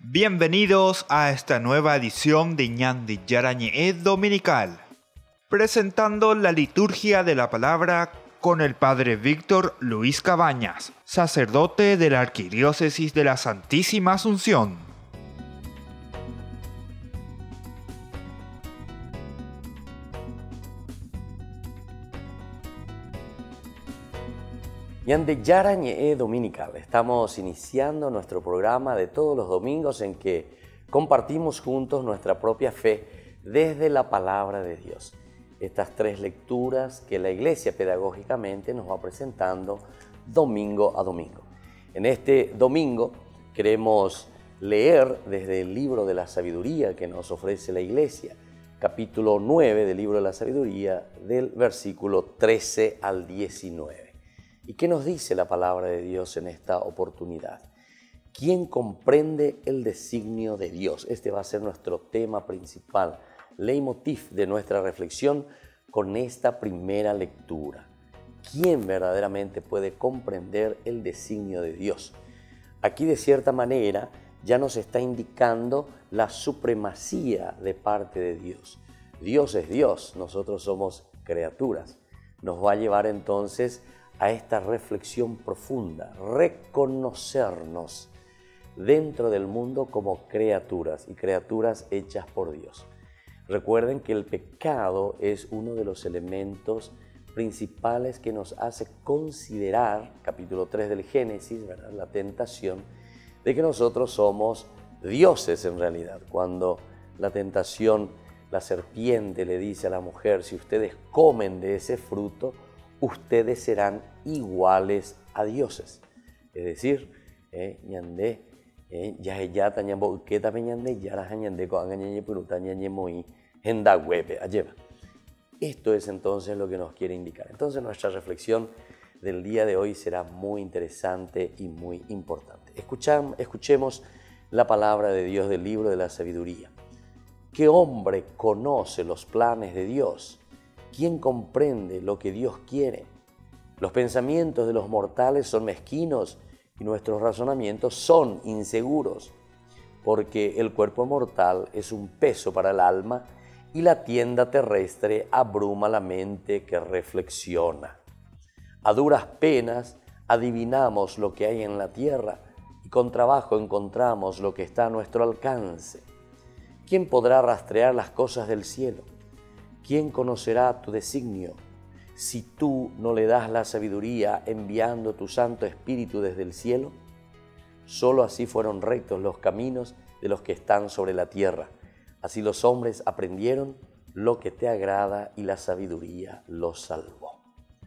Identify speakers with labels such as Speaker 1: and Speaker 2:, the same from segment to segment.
Speaker 1: Bienvenidos a esta nueva edición de Ñandi Yarañe Dominical, presentando la liturgia de la palabra con el Padre Víctor Luis Cabañas, sacerdote de la Arquidiócesis de la Santísima Asunción.
Speaker 2: Ñandi Yarañe Dominical. Estamos iniciando nuestro programa de todos los domingos en que compartimos juntos nuestra propia fe desde la palabra de Dios. Estas tres lecturas que la Iglesia pedagógicamente nos va presentando domingo a domingo. En este domingo queremos leer desde el libro de la sabiduría que nos ofrece la Iglesia, capítulo 9 del libro de la sabiduría, del versículo 13 al 19. ¿Y qué nos dice la palabra de Dios en esta oportunidad? ¿Quién comprende el designio de Dios? Este va a ser nuestro tema principal, leitmotiv de nuestra reflexión con esta primera lectura. ¿Quién verdaderamente puede comprender el designio de Dios? Aquí, de cierta manera, ya nos está indicando la supremacía de parte de Dios. Dios es Dios, nosotros somos criaturas. Nos va a llevar entonces a esta reflexión profunda, reconocernos dentro del mundo como criaturas y criaturas hechas por Dios. Recuerden que el pecado es uno de los elementos principales que nos hace considerar, capítulo 3 del Génesis, ¿verdad?, la tentación de que nosotros somos dioses en realidad. Cuando la tentación, la serpiente le dice a la mujer, si ustedes comen de ese fruto, ustedes serán iguales a dioses. Es decir, esto es entonces lo que nos quiere indicar. Entonces nuestra reflexión del día de hoy será muy interesante y muy importante. Escuchemos la palabra de Dios del libro de la sabiduría. ¿Qué hombre conoce los planes de Dios? ¿Quién comprende lo que Dios quiere? Los pensamientos de los mortales son mezquinos y nuestros razonamientos son inseguros, porque el cuerpo mortal es un peso para el alma y la tienda terrestre abruma la mente que reflexiona. A duras penas adivinamos lo que hay en la tierra y con trabajo encontramos lo que está a nuestro alcance. ¿Quién podrá rastrear las cosas del cielo? ¿Quién conocerá tu designio? Si tú no le das la sabiduría enviando tu Santo Espíritu desde el cielo, solo así fueron rectos los caminos de los que están sobre la tierra. Así los hombres aprendieron lo que te agrada y la sabiduría los salvó.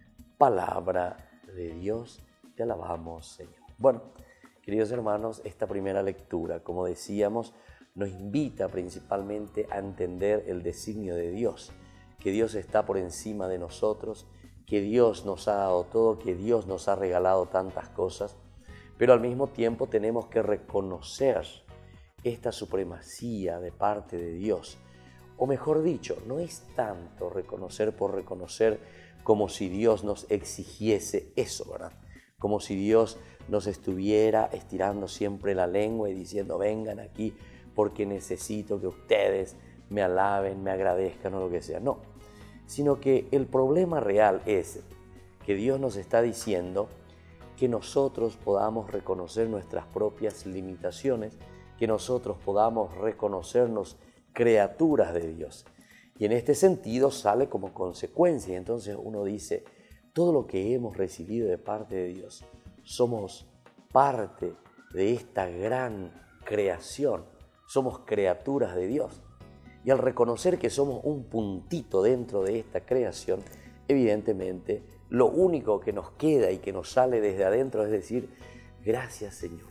Speaker 2: Palabra de Dios, te alabamos, Señor. Bueno, queridos hermanos, esta primera lectura, como decíamos, nos invita principalmente a entender el designio de Dios, que Dios está por encima de nosotros, que Dios nos ha dado todo, que Dios nos ha regalado tantas cosas, pero al mismo tiempo tenemos que reconocer esta supremacía de parte de Dios. O mejor dicho, no es tanto reconocer por reconocer como si Dios nos exigiese eso, ¿verdad? Como si Dios nos estuviera estirando siempre la lengua y diciendo, vengan aquí porque necesito que ustedes me alaben, me agradezcan o lo que sea. No, sino que el problema real es que Dios nos está diciendo que nosotros podamos reconocer nuestras propias limitaciones, que nosotros podamos reconocernos criaturas de Dios. Y en este sentido sale como consecuencia. Entonces uno dice, todo lo que hemos recibido de parte de Dios, somos parte de esta gran creación, somos criaturas de Dios. Y al reconocer que somos un puntito dentro de esta creación, evidentemente lo único que nos queda y que nos sale desde adentro es decir, gracias Señor,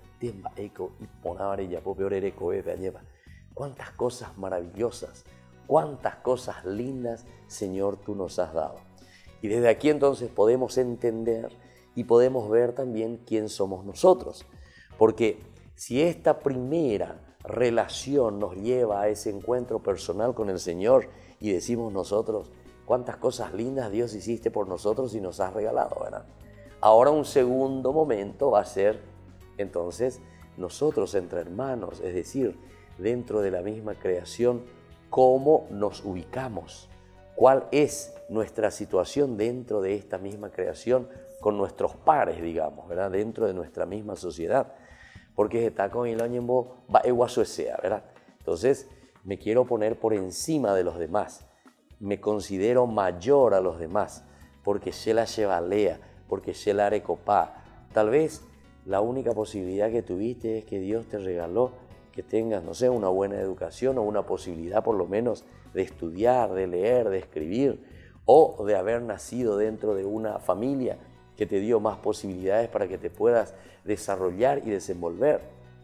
Speaker 2: cuántas cosas maravillosas, cuántas cosas lindas, Señor, tú nos has dado. Y desde aquí entonces podemos entender y podemos ver también quién somos nosotros. Porque si esta primera relación nos lleva a ese encuentro personal con el Señor y decimos nosotros, cuántas cosas lindas Dios hiciste por nosotros y nos has regalado, ¿verdad? Ahora un segundo momento va a ser entonces nosotros entre hermanos, es decir, dentro de la misma creación, cómo nos ubicamos, cuál es nuestra situación dentro de esta misma creación con nuestros pares, digamos, ¿verdad? Dentro de nuestra misma sociedad. Porque está con el año va igual sea, ¿verdad? Entonces, me quiero poner por encima de los demás. Me considero mayor a los demás porque se la llevalea, porque se la recopá. Tal vez la única posibilidad que tuviste es que Dios te regaló que tengas, no sé, una buena educación o una posibilidad por lo menos de estudiar, de leer, de escribir, o de haber nacido dentro de una familia que te dio más posibilidades para que te puedas desarrollar y desenvolver.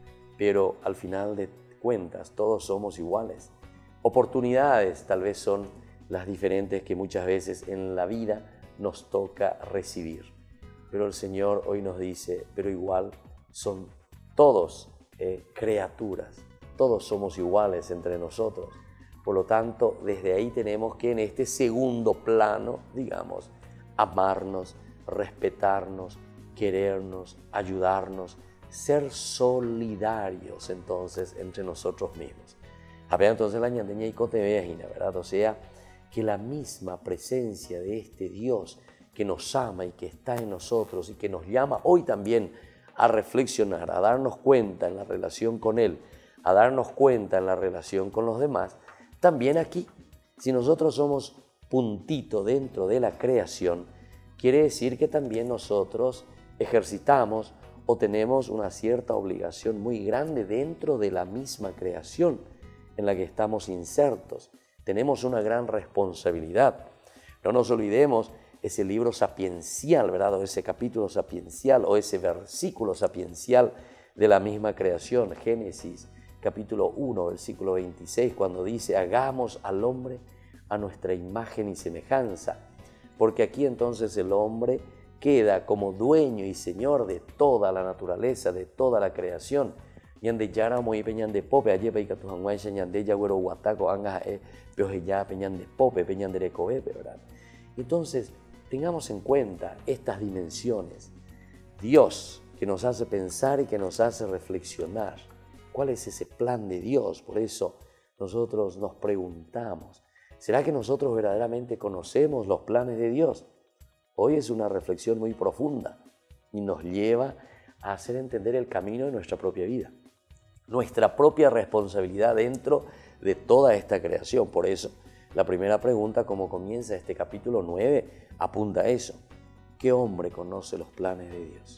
Speaker 2: Pero al final de cuentas, todos somos iguales. Oportunidades tal vez son las diferentes que muchas veces en la vida nos toca recibir. Pero el Señor hoy nos dice, pero igual son todos criaturas, todos somos iguales entre nosotros. Por lo tanto, desde ahí tenemos que en este segundo plano, digamos, amarnos, respetarnos, querernos, ayudarnos, ser solidarios entonces entre nosotros mismos. Había entonces la ñandeña y cotebeajina, ¿verdad? O sea, que la misma presencia de este Dios que nos ama y que está en nosotros y que nos llama hoy también a reflexionar, a darnos cuenta en la relación con Él, a darnos cuenta en la relación con los demás, también aquí, si nosotros somos puntito dentro de la creación, quiere decir que también nosotros ejercitamos o tenemos una cierta obligación muy grande dentro de la misma creación en la que estamos insertos. Tenemos una gran responsabilidad. No nos olvidemos ese libro sapiencial, ¿verdad? O ese capítulo sapiencial o ese versículo sapiencial de la misma creación, Génesis capítulo 1, versículo 26, cuando dice, hagamos al hombre a nuestra imagen y semejanza, porque aquí entonces el hombre queda como dueño y señor de toda la naturaleza, de toda la creación. Ñande yara muy peñan de pope, allí peica tu hanguay ñande ya güero guataco anga ya peñan de pope, peñan de recobe, ¿verdad? Entonces, tengamos en cuenta estas dimensiones. Dios que nos hace pensar y que nos hace reflexionar. ¿Cuál es ese plan de Dios? Por eso nosotros nos preguntamos, ¿será que nosotros verdaderamente conocemos los planes de Dios? Hoy es una reflexión muy profunda y nos lleva a hacer entender el camino de nuestra propia vida, nuestra propia responsabilidad dentro de toda esta creación. Por eso, la primera pregunta, como comienza este capítulo 9, apunta a eso. ¿Qué hombre conoce los planes de Dios?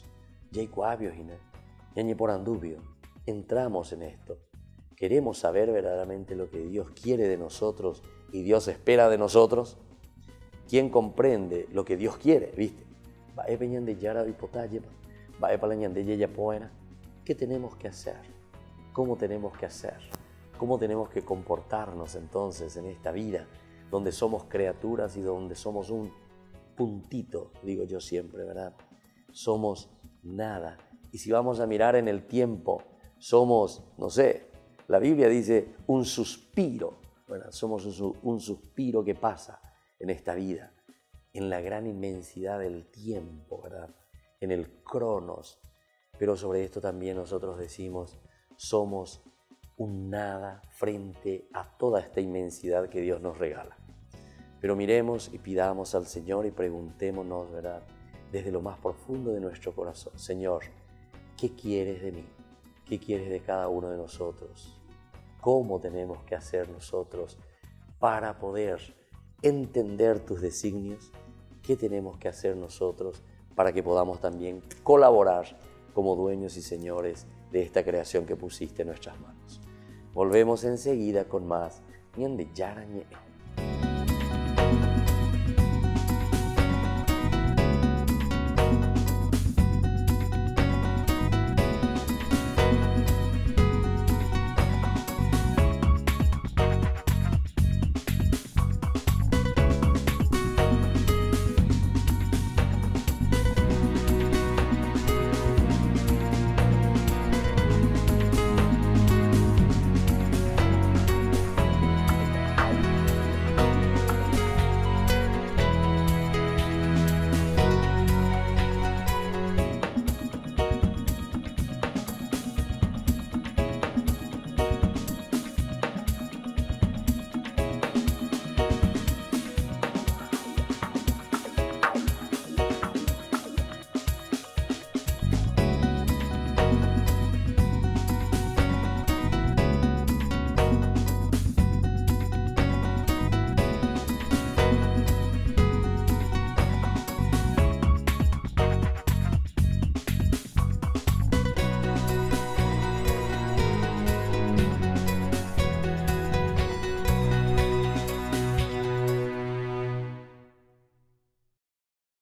Speaker 2: Entramos en esto. ¿Queremos saber verdaderamente lo que Dios quiere de nosotros y Dios espera de nosotros? ¿Quién comprende lo que Dios quiere? ¿Viste? ¿Qué tenemos que hacer? ¿Cómo tenemos que hacer? ¿Cómo tenemos que comportarnos entonces en esta vida donde somos criaturas y donde somos un puntito, digo yo siempre, ¿verdad? Somos nada. Y si vamos a mirar en el tiempo, somos, no sé, la Biblia dice un suspiro, ¿verdad? Somos un suspiro que pasa en esta vida, en la gran inmensidad del tiempo, ¿verdad? En el cronos. Pero sobre esto también nosotros decimos, somos un nada frente a toda esta inmensidad que Dios nos regala. Pero miremos y pidamos al Señor y preguntémonos, ¿verdad? Desde lo más profundo de nuestro corazón, Señor, ¿qué quieres de mí? ¿Qué quieres de cada uno de nosotros? ¿Cómo tenemos que hacer nosotros para poder entender tus designios? ¿Qué tenemos que hacer nosotros para que podamos también colaborar como dueños y señores de esta creación que pusiste en nuestras manos? Volvemos enseguida con más Ñande Yarañe.